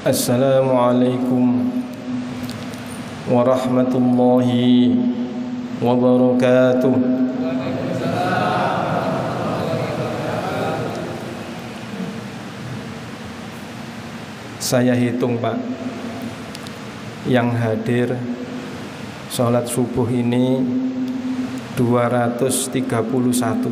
Assalamualaikum warahmatullahi wabarakatuh. Saya hitung Pak, yang hadir sholat subuh ini 231,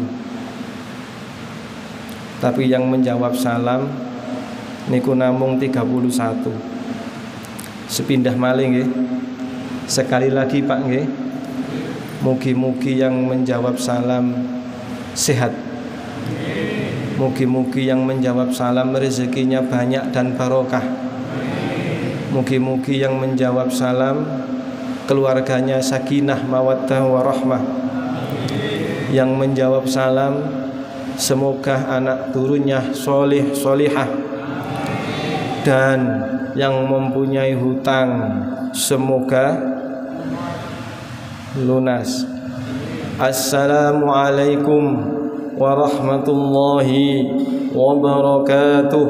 tapi yang menjawab salam niku namung 31. Sepindah malih nggih. Sekali lagi Pak nggih. Mugi-mugi yang menjawab salam sehat. Mugi-mugi yang menjawab salam rezekinya banyak dan barokah. Mugi-mugi yang menjawab salam keluarganya sakinah mawaddah warahmah. Yang menjawab salam semoga anak turunnya solih solihah. Dan yang mempunyai hutang semoga lunas. Assalamualaikum warahmatullahi wabarakatuh.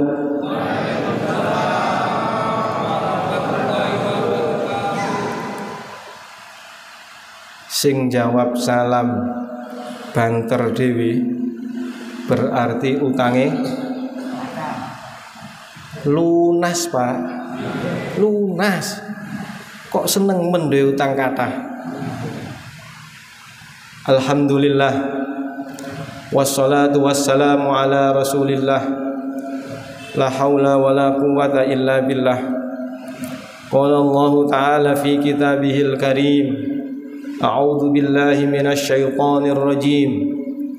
Sing jawab salam banter dewi berarti utange lunas Pak, lunas. Kok seneng mendhe utang kathah. Alhamdulillah wassalatu wassalamu ala rasulillah. La haula wala quwwata illa billah. Qala Allah ta'ala fi kitabihil karim. A'udzu billahi minasy syaithanir rajim.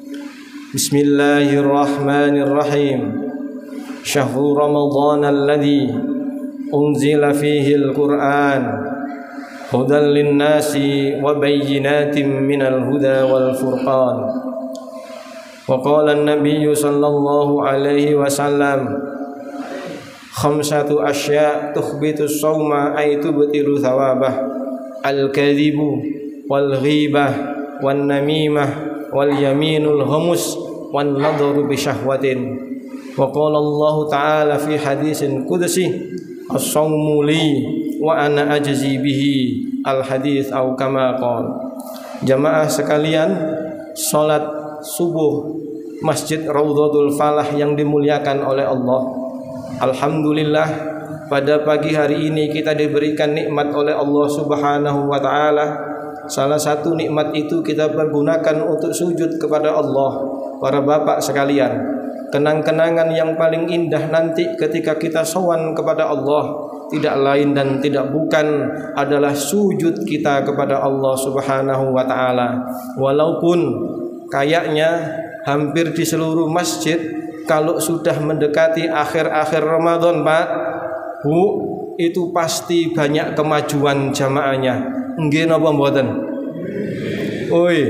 Bismillahirrahmanirrahim. Syahrul Ramadan alladzi unzila fihi al-Qur'an hudan lin-nasi wa bayyinatin minal huda wal furqan. Wa qala an-nabiy sallallahu alaihi wasallam khamsatu asya' tukhbitu as-sawma ay tubtilu thawabah al-kadhibu wal ghibah wan namimah wal yaminul ghamus wan nadharu bi syahwatin. Wa qala Allah ta'ala fi hadisin qudsi as-sawmu li wa ana ajzi bihi al-hadis au kama qala. Jamaah sekalian, salat subuh Masjid Raudhatul Falah yang dimuliakan oleh Allah. Alhamdulillah, pada pagi hari ini kita diberikan nikmat oleh Allah Subhanahu wa taala. Salah satu nikmat itu kita pergunakan untuk sujud kepada Allah. Para bapak sekalian, kenang-kenangan yang paling indah nanti ketika kita sowan kepada Allah tidak lain dan tidak bukan adalah sujud kita kepada Allah Subhanahu wa taala. Walaupun kayaknya hampir di seluruh masjid kalau sudah mendekati akhir-akhir Ramadan Pak, Bu, itu pasti banyak kemajuan jamaahnya. Nggih napa mboten? Oi.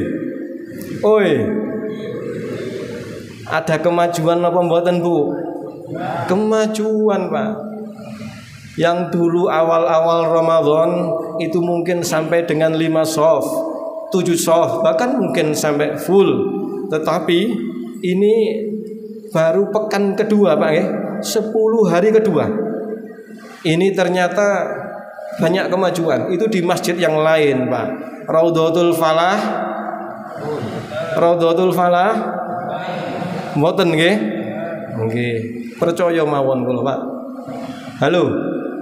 Ada kemajuan apa mboten Bu? Kemajuan Pak. Yang dulu awal-awal Ramadan itu mungkin sampai dengan 5 shaf, 7 shaf, bahkan mungkin sampai full. Tetapi ini baru pekan kedua Pak ya, 10 hari kedua. Ini ternyata banyak kemajuan. Itu di masjid yang lain Pak. Raudhatul Falah. Raudhatul Falah. Mboten nggih? Nggih. Percaya mawon kula, Pak. Halo.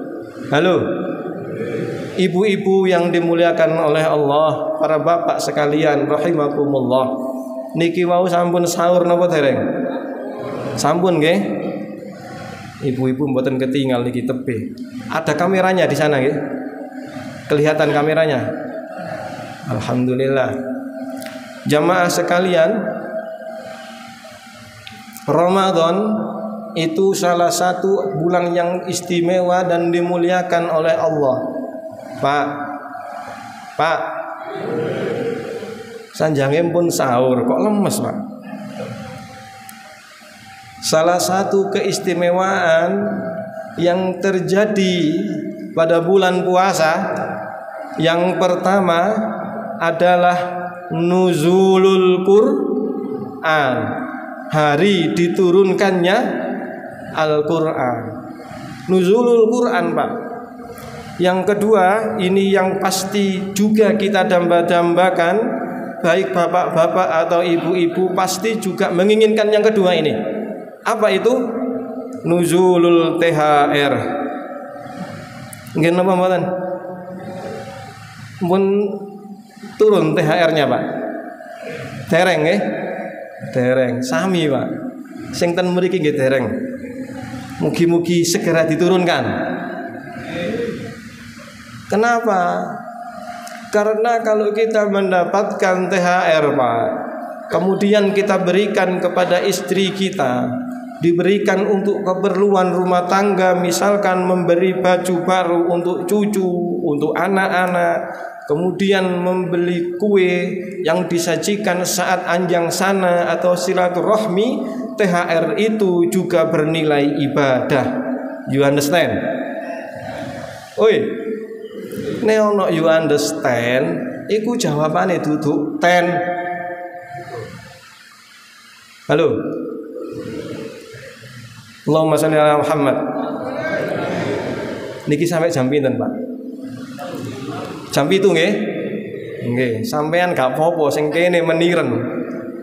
Ibu-ibu yang dimuliakan oleh Allah, para bapak sekalian rahimakumullah. Niki wau sampun sahur napa dereng? Sampun nggih? Ibu-ibu mboten ketinggal niki tepe. Ada kameranya di sana nggih? Kelihatan kameranya? Alhamdulillah. Jamaah sekalian, Ramadan itu salah satu bulan yang istimewa dan dimuliakan oleh Allah. Pak, sanjange pun sahur kok lemes Pak. Salah satu keistimewaan yang terjadi pada bulan puasa yang pertama adalah nuzulul Quran, hari diturunkannya Al-Quran. Nuzulul Quran, Pak. Yang kedua, ini yang pasti juga kita damba-dambakan, baik bapak-bapak atau ibu-ibu pasti juga menginginkan yang kedua ini. Apa itu? Nuzulul THR. Nggih napa mboten? Mun turun THR-nya, Pak. Dereng nggih? Dereng, sami, Pak. Sing ten mriki nggih dereng. Mugi-mugi segera diturunkan. Kenapa? Karena kalau kita mendapatkan THR, Pak, kemudian kita berikan kepada istri kita, diberikan untuk keperluan rumah tangga, misalkan memberi baju baru untuk cucu, untuk anak-anak, kemudian membeli kue yang disajikan saat anjang sana atau silaturahmi, THR itu juga bernilai ibadah. You understand? Oi, neono you understand? Iku jawabannya duduk 10. Halo. Allahumma sholli ala Muhammad. Niki sampai jam pinten, Pak? Jam 7 nggih? Nggih, sampean gak apa-apa sing kene meniren.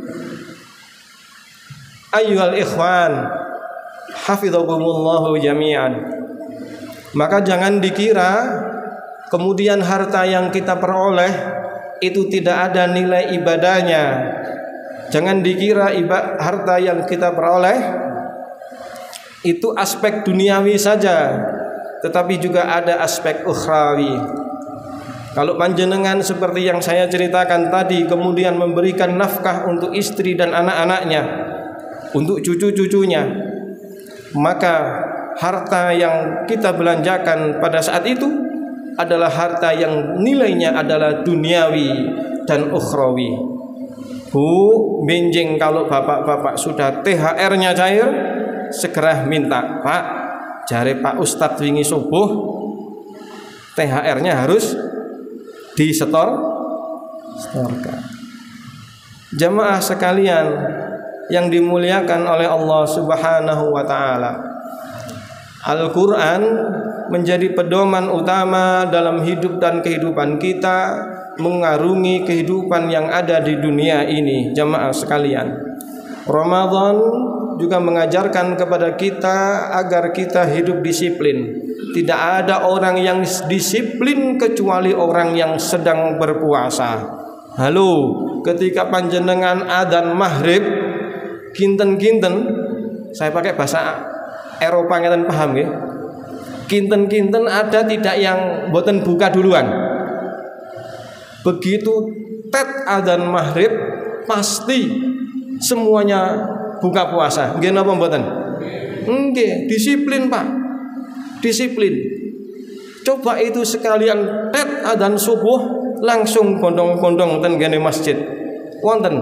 Ayyuhal ikhwan, hafizakumullahu jami'an. Maka jangan dikira kemudian harta yang kita peroleh itu tidak ada nilai ibadahnya. Jangan dikira harta yang kita peroleh itu aspek duniawi saja, tetapi juga ada aspek ukhrawi. Kalau panjenengan seperti yang saya ceritakan tadi, kemudian memberikan nafkah untuk istri dan anak-anaknya, untuk cucu-cucunya, maka harta yang kita belanjakan pada saat itu adalah harta yang nilainya adalah duniawi dan ukhrawi. Bu, benjing kalau bapak-bapak sudah THR-nya cair, segera minta, Pak, jare Pak Ustadz wingi subuh THR-nya harus disetorkan. Jamaah sekalian yang dimuliakan oleh Allah Subhanahu wa taala, Al-Qur'an menjadi pedoman utama dalam hidup dan kehidupan kita, mengarungi kehidupan yang ada di dunia ini. Jamaah sekalian, Ramadan juga mengajarkan kepada kita agar kita hidup disiplin. Tidak ada orang yang disiplin kecuali orang yang sedang berpuasa. Halo, ketika panjenengan adzan maghrib kinten-kinten, saya pakai bahasa Eropa ngeten paham nggih? Kinten-kinten ada tidak yang mboten buka duluan. Begitu tet adzan maghrib pasti semuanya buka puasa. Nggih napa mboten? Nggih, disiplin, Pak. Disiplin. Coba itu sekalian tet adzan subuh langsung kondong-kondong ten gene masjid. Wonten.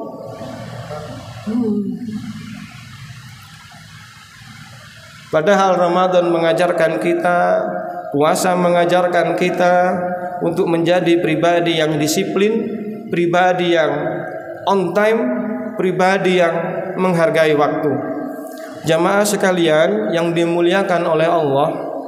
Padahal Ramadan mengajarkan kita, puasa mengajarkan kita untuk menjadi pribadi yang disiplin, pribadi yang on time, pribadi yang menghargai waktu. Jamaah sekalian yang dimuliakan oleh Allah,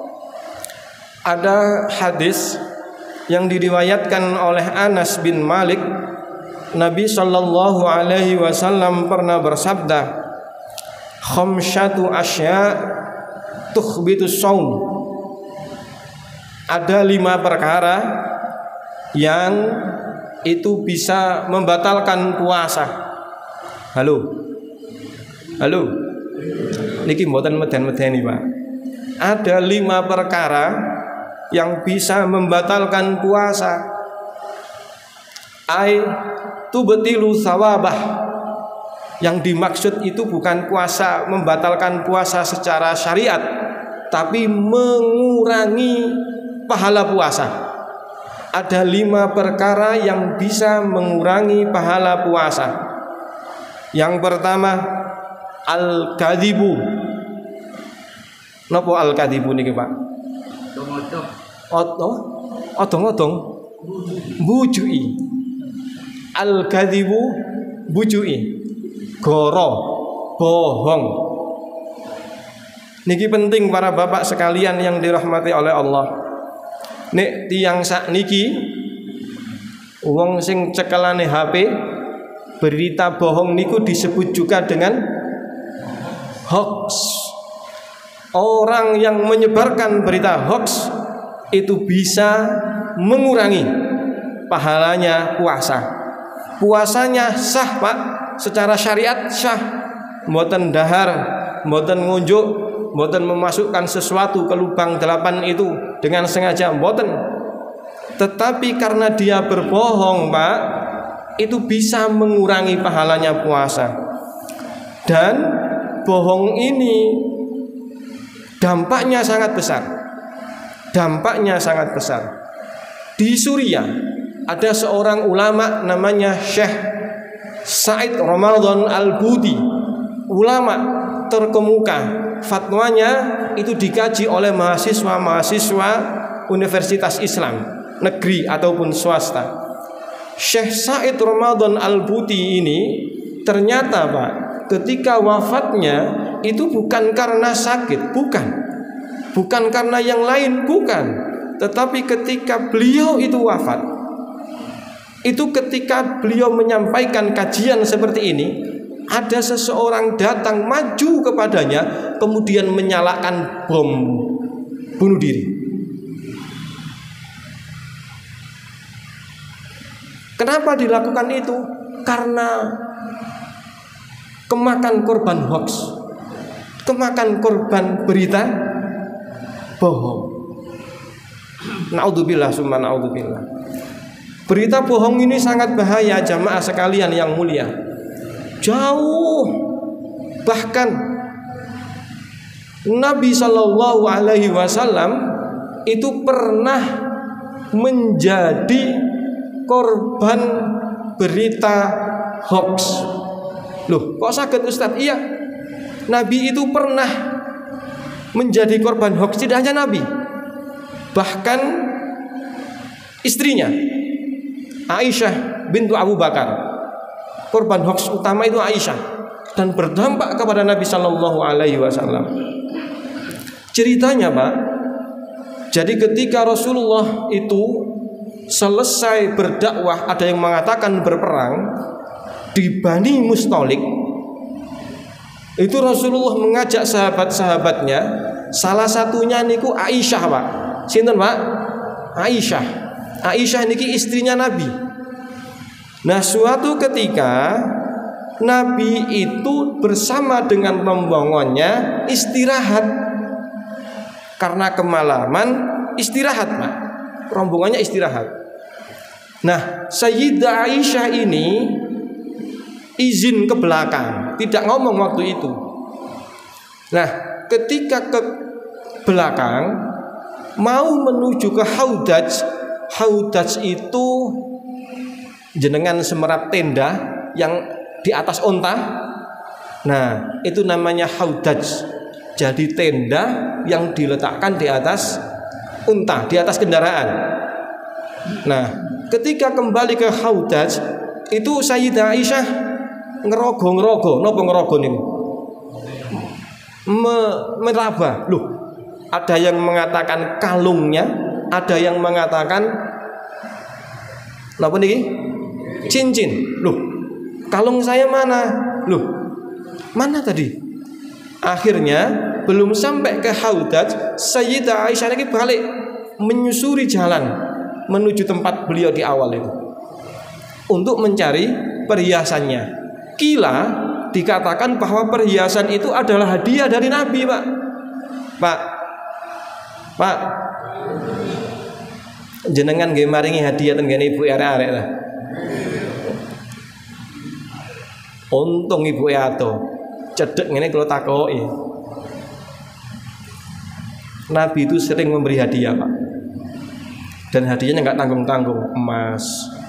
ada hadis yang diriwayatkan oleh Anas bin Malik. Nabi sallallahu alaihi wasallam pernah bersabda, khamsyatu asya tukhbitus shaum. Ada 5 perkara yang itu bisa membatalkan puasa. Halo. Niki mboten meden-medeni, Pak. Ada 5 perkara yang bisa membatalkan puasa. Ai tubtilu sawabah. Yang dimaksud itu bukan puasa membatalkan puasa secara syariat, tapi mengurangi pahala puasa. Ada 5 perkara yang bisa mengurangi pahala puasa. Yang pertama, al-kadzibu. Napa al-kadzibu niki, Pak? Odong-odong bujui. Al-kadzibu bujui. Goro, bohong. Niki penting para bapak sekalian yang dirahmati oleh Allah. Nek tiyang sak niki wong sing cekelane HP, berita bohong niku disebut juga dengan hoax. Orang yang menyebarkan berita hoax itu bisa mengurangi pahalanya puasa. Puasanya sah, Pak, secara syariat sah. Mboten dahar, mboten ngunjuk, mboten memasukkan sesuatu ke lubang 8 itu dengan sengaja, mboten. Tetapi karena dia berbohong, Pak, itu bisa mengurangi pahalanya puasa. Dan bohong ini dampaknya sangat besar. Dampaknya sangat besar. Di Suriah ada seorang ulama namanya Syekh Said Ramadan Al-Budi, ulama terkemuka. Fatwanya itu dikaji oleh mahasiswa-mahasiswa Universitas Islam negeri ataupun swasta. Syekh Said Ramadan Al-Budi ini ternyata, Pak, ketika wafatnya itu bukan karena sakit, bukan karena yang lain, bukan. Tetapi ketika beliau itu wafat, itu ketika beliau menyampaikan kajian seperti ini, ada seseorang datang maju kepadanya, kemudian menyalakan bom bunuh diri. Kenapa dilakukan itu? Karena kemakan korban hoax, kemakan korban berita bohong. Naudzubillah summa naudzubillah. Berita bohong ini sangat bahaya, jamaah sekalian yang mulia. Jauh, bahkan Nabi Shallallahu Alaihi Wasallam itu pernah menjadi korban berita hoax. Loh, kok sakit Ustadz? Iya, Nabi itu pernah menjadi korban hoax. Tidak hanya Nabi, bahkan istrinya Aisyah bintu Abu Bakar, korban hoax utama itu Aisyah, dan berdampak kepada Nabi Shallallahu Alaihi Wasallam. Ceritanya, Pak, jadi ketika Rasulullah itu selesai berdakwah, ada yang mengatakan berperang di Bani Mustalik, itu Rasulullah mengajak sahabat-sahabatnya, salah satunya niku Aisyah, Pak. Sinten, Pak? Aisyah. Aisyah niki istrinya Nabi. Nah, suatu ketika Nabi itu bersama dengan rombongannya istirahat karena kemalaman, istirahat, Pak. Rombongannya istirahat. Nah, Sayyidah Aisyah ini izin ke belakang, tidak ngomong waktu itu. Nah, ketika ke belakang mau menuju ke Haudaj. Haudaj itu jenengan semerap tenda yang di atas onta. Nah, itu namanya Haudaj. Jadi tenda yang diletakkan di atas unta, di atas kendaraan. Nah, ketika kembali ke Haudaj, itu Sayyidah Aisyah ngerogo. Napa ngerogo niku? Meraba. Loh, ada yang mengatakan kalungnya, ada yang mengatakan napa niki? Cincin. Loh, kalung saya mana? Loh, mana tadi? Akhirnya belum sampai ke Haudaj, Sayyidah Aisyah ini balik menyusuri jalan menuju tempat beliau di awal itu untuk mencari perhiasannya. Kila dikatakan bahwa perhiasan itu adalah hadiah dari Nabi, Pak. Pak, jenengan nggih maringi hadiah ten ngene ibu arek-arek lah. Untung ibu ato cedek ngene kalau takoki. Nabi itu sering memberi hadiah, Pak. Dan hadiahnya nggak tanggung-tanggung, emas,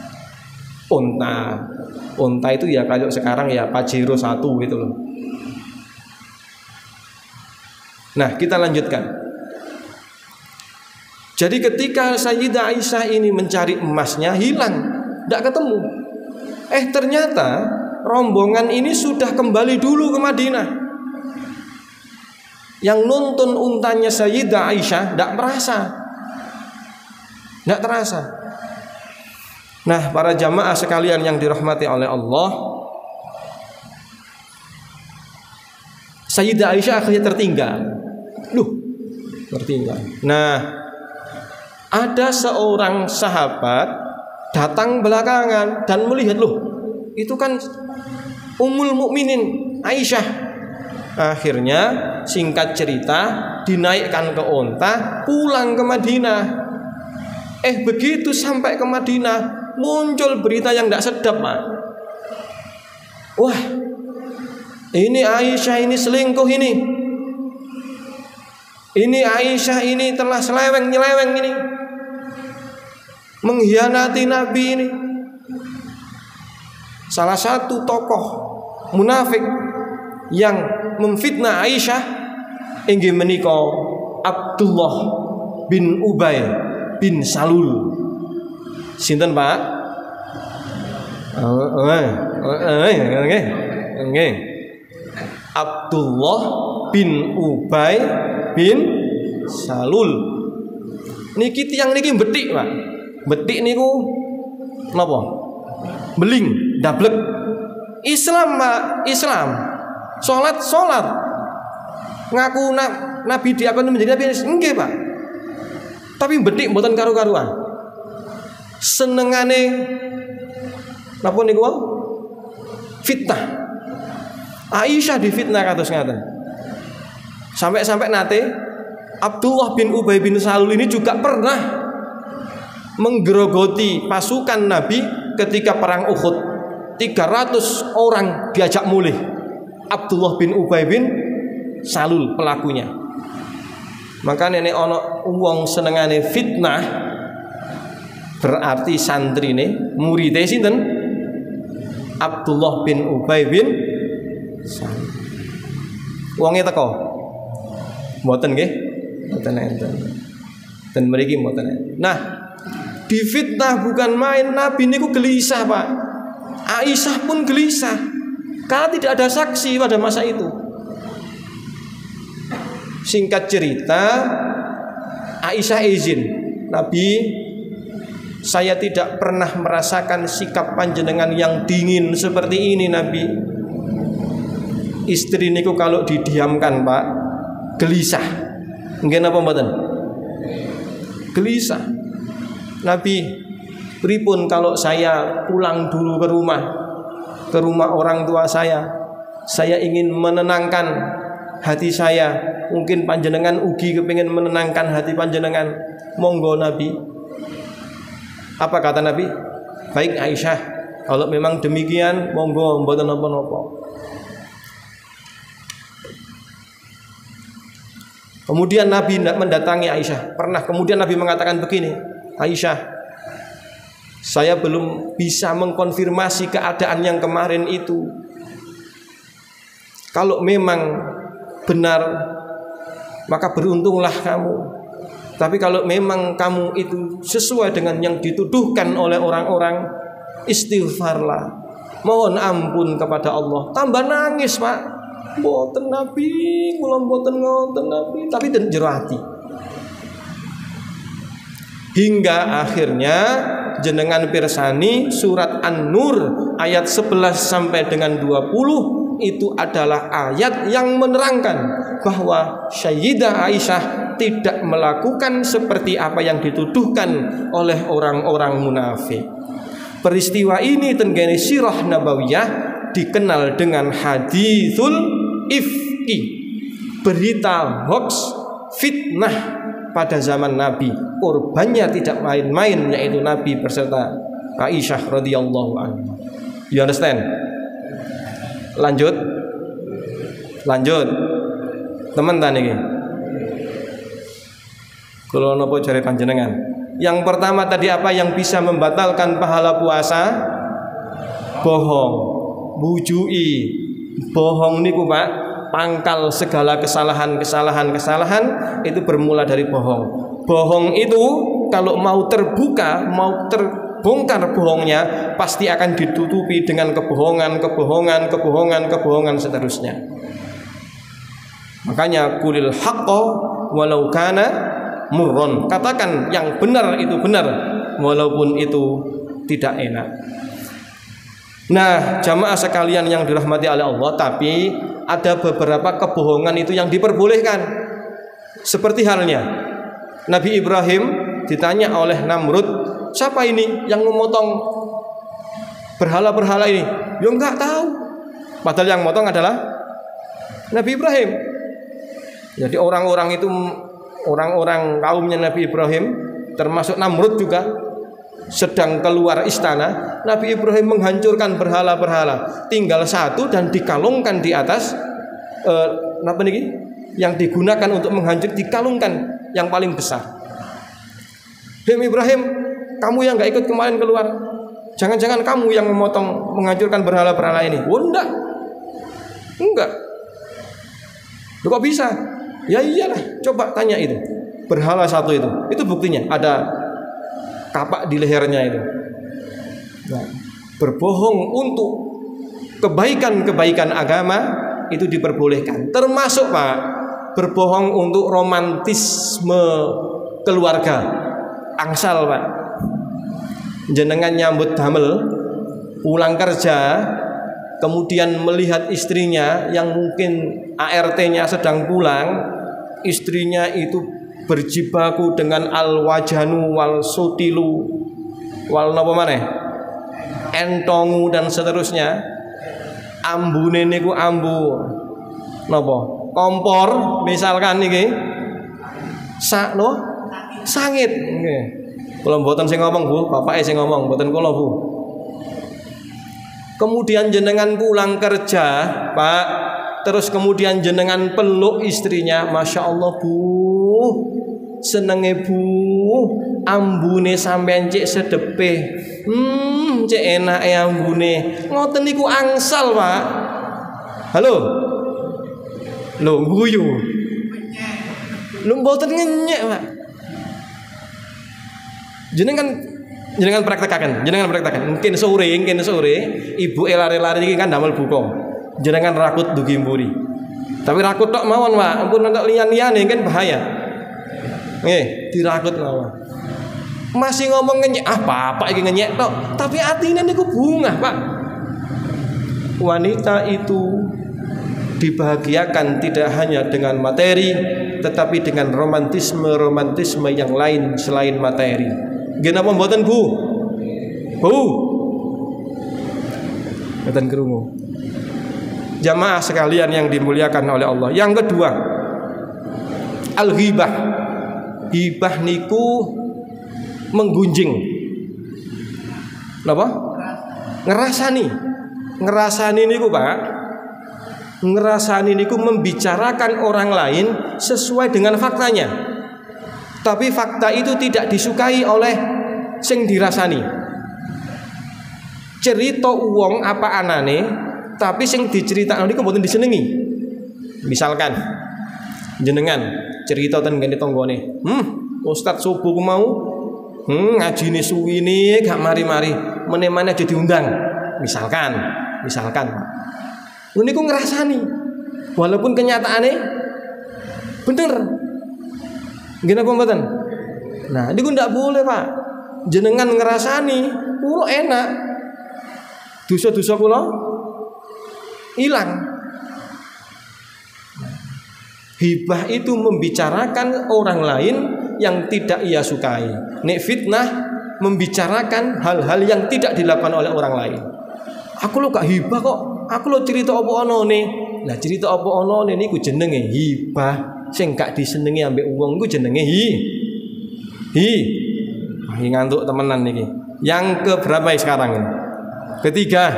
unta itu ya kalau sekarang ya Pajero 1 gitu loh. Nah, kita lanjutkan. Jadi ketika Sayyidah Aisyah ini mencari emasnya, hilang, tidak ketemu. Ternyata rombongan ini sudah kembali dulu ke Madinah. Yang nuntun untanya Sayyidah Aisyah tidak terasa. Nah, para jamaah sekalian yang dirahmati oleh Allah, Sayyidah Aisyah akhirnya tertinggal. Nah, ada seorang sahabat datang belakangan dan melihat, itu kan Ummul Mukminin Aisyah. Akhirnya singkat cerita dinaikkan ke onta, pulang ke Madinah. Begitu sampai ke Madinah muncul berita yang tidak sedap, Pak. Wah, ini Aisyah ini selingkuh ini. Ini Aisyah ini telah nyeleweng ini, mengkhianati Nabi ini. Salah satu tokoh munafik yang memfitnah Aisyah inggih menika Abdullah bin Ubay bin Salul. Sinten, Pak? Abdullah bin Ubay bin Salul. Niki tiyang niki betik, Pak. Betik niku napa? Beling, dablek. Islam, Pak, Islam. Salat. Ngaku Nabi diakoni menjadi Nabi, nggih, Pak. Tapi betik mboten karu-karuan. Senengane napa niku? Fitnah. Aisyah difitnah kados ngaten. Sampai nate Abdullah bin Ubay bin Salul ini juga pernah menggerogoti pasukan Nabi ketika perang Uhud. 300 orang diajak mulih. Abdullah bin Ubay bin Salul pelakunya. Maka nenek ono wong senengane fitnah, berarti santrine murid sinten? Abdullah bin Ubay bin Salul. Wonge teko. Mboten nggih? Mboten enten. Dan mriki mboten enten. Nah, difitnah bukan main. Nabi niku gelisah, Pak. Aisyah pun gelisah karena tidak ada saksi pada masa itu. Singkat cerita, Aisyah izin, Nabi, saya tidak pernah merasakan sikap panjenengan yang dingin seperti ini, Nabi. Istri niku kalau didiamkan, Pak, gelisah. Nggih napa mboten? Gelisah. Nabi, pripun kalau saya pulang dulu ke rumah orang tua saya ingin menenangkan hati saya. Mungkin panjenengan ugi kepingin menenangkan hati panjenengan. Monggo, Nabi. Apa kata Nabi? Baik Aisyah, kalau memang demikian monggo, mboten napa-napa. Kemudian Nabi mendatangi Aisyah. Kemudian Nabi mengatakan begini, Aisyah, saya belum bisa mengkonfirmasi keadaan yang kemarin itu. Kalau memang benar, maka beruntunglah kamu. Tapi kalau memang kamu itu sesuai dengan yang dituduhkan oleh orang-orang, istighfarlah, mohon ampun kepada Allah. Tambah nangis, Pak. Mboten Nabi, kula mboten ngoten Nabi, tapi den jero ati. Hingga akhirnya jenengan pirsani surat An-Nur ayat 11 sampai dengan 20 itu adalah ayat yang menerangkan bahwa Sayyidah Aisyah tidak melakukan seperti apa yang dituduhkan oleh orang-orang munafik. Peristiwa ini tenggene sirah nabawiyah dikenal dengan haditsul ifki, berita hoax, fitnah pada zaman Nabi. Korbannya tidak main-main, yaitu Nabi beserta Aisyah radhiyallahu anha. You understand? Lanjut. Teman tani iki. Kula napa jare panjenengan? Yang pertama tadi apa yang bisa membatalkan pahala puasa? Bohong, bujui. Bohong niku, Pak, pangkal segala kesalahan itu bermula dari bohong. Bohong itu kalau mau terbuka, mau terbongkar bohongnya, pasti akan ditutupi dengan kebohongan seterusnya. Makanya kulil haqqo walau kana murron. Katakan yang benar itu benar walaupun itu tidak enak. Nah, jamaah sekalian yang dirahmati oleh Allah, tapi ada beberapa kebohongan itu yang diperbolehkan. Seperti halnya Nabi Ibrahim ditanya oleh Namrud, siapa ini yang memotong berhala-berhala ini? Ya enggak tahu. Padahal yang memotong adalah Nabi Ibrahim. Jadi orang-orang itu, orang-orang kaumnya Nabi Ibrahim, termasuk Namrud juga, sedang keluar istana. Nabi Ibrahim menghancurkan berhala-berhala, tinggal satu dan dikalungkan di atas apa nih? Yang digunakan untuk menghancur, dikalungkan yang paling besar. Ibrahim, kamu yang nggak ikut kemarin keluar, jangan-jangan kamu yang memotong, menghancurkan berhala-berhala ini? Oh, enggak. Loh, kok bisa? Ya iyalah, coba tanya itu. Berhala satu itu buktinya ada kapak di lehernya itu. Nah, berbohong untuk kebaikan-kebaikan agama itu diperbolehkan. Termasuk Pak, berbohong untuk romantisme keluarga. Angsal Pak, jenengan nyambut damel, pulang kerja, kemudian melihat istrinya yang mungkin ART-nya sedang pulang, istrinya itu berjibaku dengan al-wajanu wal sutilu wal napa maneh entongu dan seterusnya. Ambune niku ambu napa kompor misalkan niki sakno sangit nggih. Kula mboten sing ngomong Bu, bapake sing ngomong, mboten kula Bu. Kemudian jenengan pulang kerja Pak, terus kemudian jenengan peluk istrinya, Masya Allah Bu, senenge Bu, ambune sampean cek sedepe, cek enak ambune, ngoten niku angsal Pak. Halo, lo guyu, lo mboten ngenyek Pak. Jenengan praktekkan. Mungkin sore ibu lari-lari iki kan damel buka. Jenengan rakut dugi mburi. Tapi rakut tok mawon, Pak. Ampun nek liyan-liyane kan bahaya. Nggih, dirakut mawon. Masih ngomong ngenyek, Bapak iki ngenyek tok, tapi atine niku bungah, Pak. Wanita itu dibahagiakan tidak hanya dengan materi, tetapi dengan romantisme yang lain selain materi. Genapa mboten Bu? Bu. Mboten krungu. Jamaah sekalian yang dimuliakan oleh Allah. Yang kedua, al-ghibah. Ghibah niku menggunjing. Napa? Ngerasani niku Pak. Ngerasani niku membicarakan orang lain sesuai dengan faktanya. Tapi fakta itu tidak disukai oleh sing dirasani. Cerita wong apa anane, tapi sing diceritakno niku mboten disenengi. Misalkan jenengan cerita ten ngene tanggane, Ustaz subuh ku mau ngajine suwine gak mari-mari, meneh-meneh aja diundang. Misalkan. Niku ngrasani. Walaupun kenyataane bener. Gini apa mboten? Nah, niku ndak boleh, Pak. Jenengan ngerasani, kula enak. Dosa-dosa kula hilang. Hibah itu membicarakan orang lain yang tidak ia sukai. Nek fitnah membicarakan hal-hal yang tidak dilakukan oleh orang lain. Aku lo gak hibah kok. Aku lo cerita apa onone. Nah, cerita apa onone niku jenenge hibah. Sing gak disenengi ambek wong ku jenenge ngantuk temenan niki. Yang keberapa sekarang ini? Ketiga,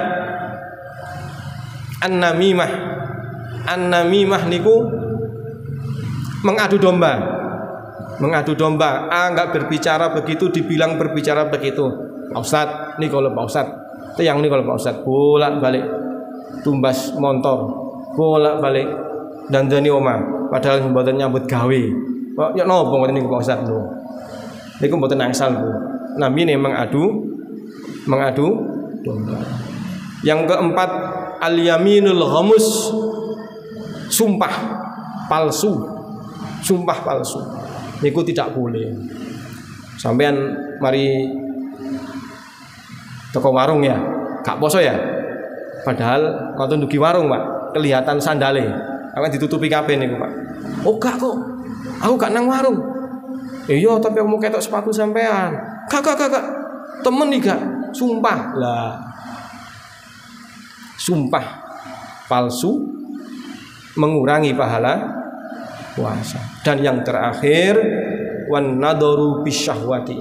an-namimah. An-namimah niku mengadu domba. Enggak berbicara begitu dibilang berbicara begitu. Pak Ustaz, nih kalau Pak Ustaz, yang nih kalau Pak Ustaz bolak-balik tumbas motor, bolak-balik dandani omah. Padahal mboten nyambut gawe. Kok ya napa ngoten niku Pak Ustaz lho. Niku mboten angsal Bu. Namine mengadu domba. Yang keempat, al-yaminul ghamus. Sumpah palsu. Sumpah palsu niku tidak boleh. Sampean mari toko warung ya, gak poso ya. Padahal ngoten dugi warung, Pak, kelihatan sandale. Akan ditutupi kabeh niku, Pak. Oh gak kok. Aku gak nang warung. Iya, tapi aku mau ketok sepatu sampean. Gak. Temen nih gak. Sumpah lah. Sumpah palsu mengurangi pahala puasa. Dan yang terakhir wan nadaru bisyahwati.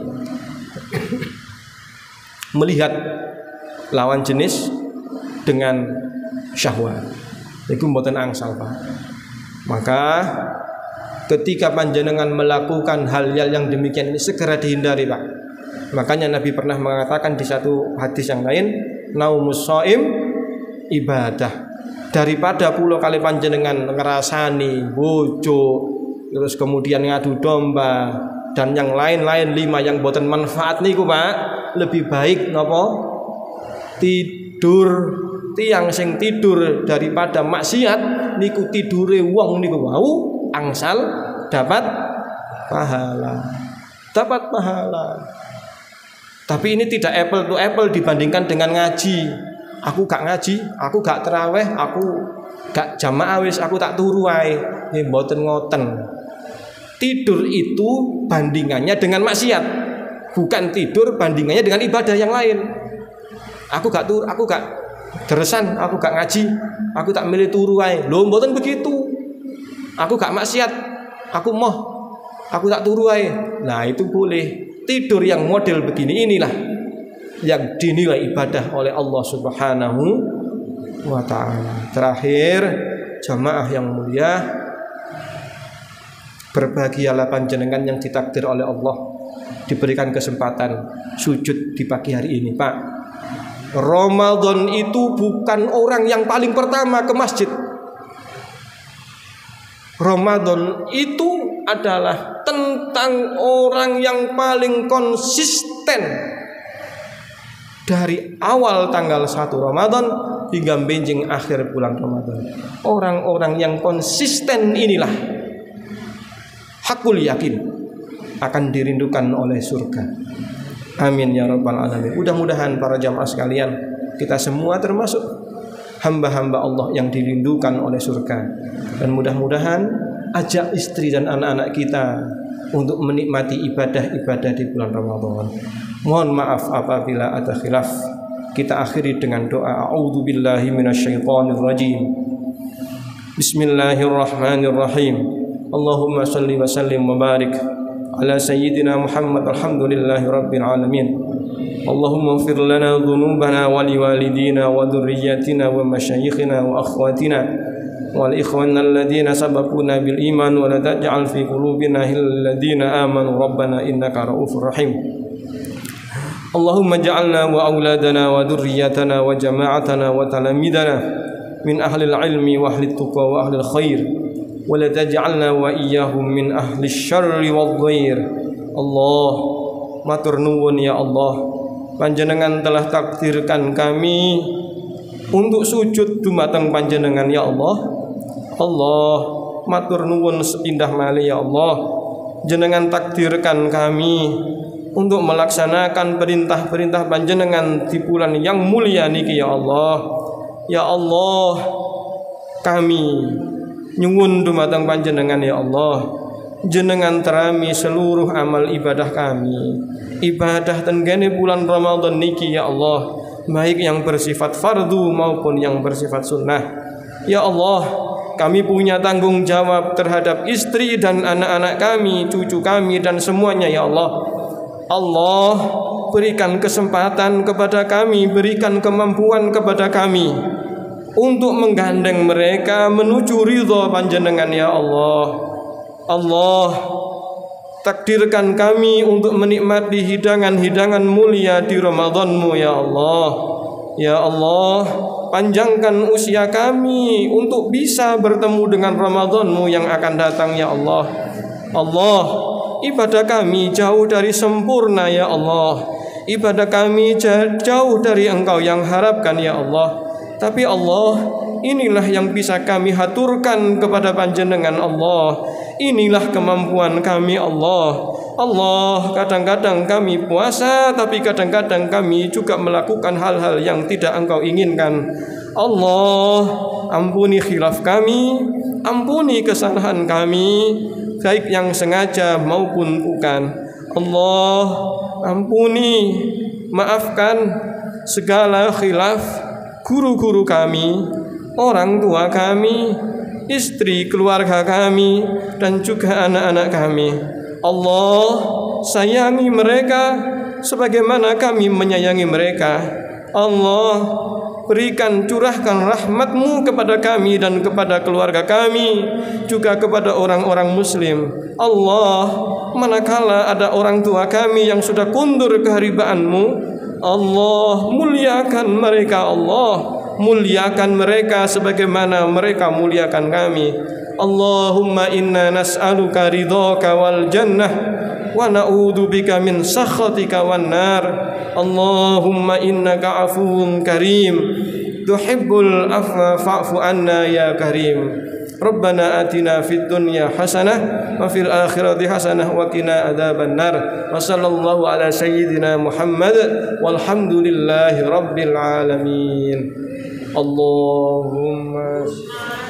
Melihat lawan jenis dengan syahwat. Iku mboten angsal, Pak. Maka ketika panjenengan melakukan hal-hal yang demikian ini segera dihindari, Pak. Makanya Nabi pernah mengatakan di satu hadis yang lain, naumus shaim ibadah. Daripada pulau kali panjenengan ngerasani bojo, terus kemudian ngadu domba dan yang lain-lain 5 yang boten manfaat niku, Pak, lebih baik nopo tidur. Tiang sing tidur daripada maksiat niku tidure wong niku wau angsal dapat pahala. Dapat pahala. Tapi ini tidak apple to apple dibandingkan dengan ngaji. Aku gak ngaji, aku gak terawih, aku gak jamaah wis, aku tak turu wae. Nggih mboten ngoten. Tidur itu bandingannya dengan maksiat. Bukan tidur bandingannya dengan ibadah yang lain. Aku gak deresan, aku gak ngaji, aku tak milih turu wae. Lho mboten begitu. Aku gak maksiat, aku tak turu wae. Nah, itu boleh. Tidur yang model begini inilah yang dinilai ibadah oleh Allah Subhanahu wa taala. Terakhir, jamaah yang mulia, berbahagialah panjenengan yang ditakdir oleh Allah diberikan kesempatan sujud di pagi hari ini, Pak. Ramadan itu bukan orang yang paling pertama ke masjid. Ramadan itu adalah tentang orang yang paling konsisten dari awal tanggal 1 Ramadan hingga benjing akhir bulan Ramadan. Orang-orang yang konsisten inilah hakul yakin akan dirindukan oleh surga. Amin ya rabbal alamin. Mudah-mudahan para jamaah sekalian, kita semua termasuk hamba-hamba Allah yang dirindukan oleh surga. Dan mudah-mudahan ajak istri dan anak-anak kita untuk menikmati ibadah-ibadah di bulan Ramadan. Mohon maaf apabila ada khilaf. Kita akhiri dengan doa a'udzubillahi minasyaitonirrajim. Bismillahirrahmanirrahim. Allahumma shalli wa sallim wa barik ala sayyidina Muhammad alhamdulillahi rabbil alamin. Allahumma ighfir lana dhunubana wa liwalidina wa dhurriyyatina wa masyayikhina wa akhwatina wal ikhwana alladhina sabaquna bil iman wa la taj'al fi qulubina ghillan ladzina amanu rabbana innaka ra'ufur rahim. Allahumma ja'alna wa auladana wa dhurriyyatana wa jama'atana wa talamidana min ahlil ilmi wa ahlit tuqa wa ahlil khair wa la taj'alna wa iyyahum min ahlis syarri wad dhair. Allah, matur nuwun ya Allah, panjenengan telah takdirkan kami untuk sujud dumateng panjenengan ya Allah. Allah, matur nuwun indah mali ya Allah, jenengan takdirkan kami untuk melaksanakan perintah-perintah panjenengan di bulan yang mulia niki ya Allah. Ya Allah, kami nyuwun dumateng panjenengan ya Allah, jenengan terami seluruh amal ibadah kami. Ibadah tenggene bulan Ramadan niki ya Allah, baik yang bersifat fardu maupun yang bersifat sunnah. Ya Allah, kami punya tanggung jawab terhadap istri dan anak-anak kami, cucu kami dan semuanya ya Allah. Allah, berikan kesempatan kepada kami, berikan kemampuan kepada kami untuk menggandeng mereka menuju ridha panjenengan ya Allah. Allah, takdirkan kami untuk menikmati hidangan-hidangan mulia di Ramadan-Mu ya Allah. Ya Allah, panjangkan usia kami untuk bisa bertemu dengan Ramadan-Mu yang akan datang ya Allah. Allah, ibadah kami jauh dari sempurna ya Allah. Ibadah kami jauh dari Engkau yang harapkan ya Allah. Tapi Allah, inilah yang bisa kami haturkan kepada panjenengan Allah. Inilah kemampuan kami Allah. Allah, kadang-kadang kami puasa, tapi kadang-kadang kami juga melakukan hal-hal yang tidak Engkau inginkan. Allah, ampuni khilaf kami, ampuni kesalahan kami, baik yang sengaja maupun bukan. Allah, ampuni, maafkan segala khilaf guru-guru kami, orang tua kami, istri keluarga kami, dan juga anak-anak kami. Allah, sayangi mereka sebagaimana kami menyayangi mereka. Allah, berikan, curahkan rahmat-Mu kepada kami dan kepada keluarga kami, juga kepada orang-orang muslim. Allah, manakala ada orang tua kami yang sudah kundur keharibaanmu, Allah, muliakan mereka. Allah, muliakan mereka sebagaimana mereka muliakan kami. Allahumma inna nas'aluka ridhaka wal jannah wa na'udzu bika min sakhatika wan nar. Allahumma innaka afuwun karim tuhibbul afwa fa'fu anna ya karim. Rabbana atina fid dunya hasanah wa fil akhirati hasanah wa qina adzaban nar. Wa sallallahu ala sayyidina Muhammad walhamdulillahi rabbil alamin. Allahumma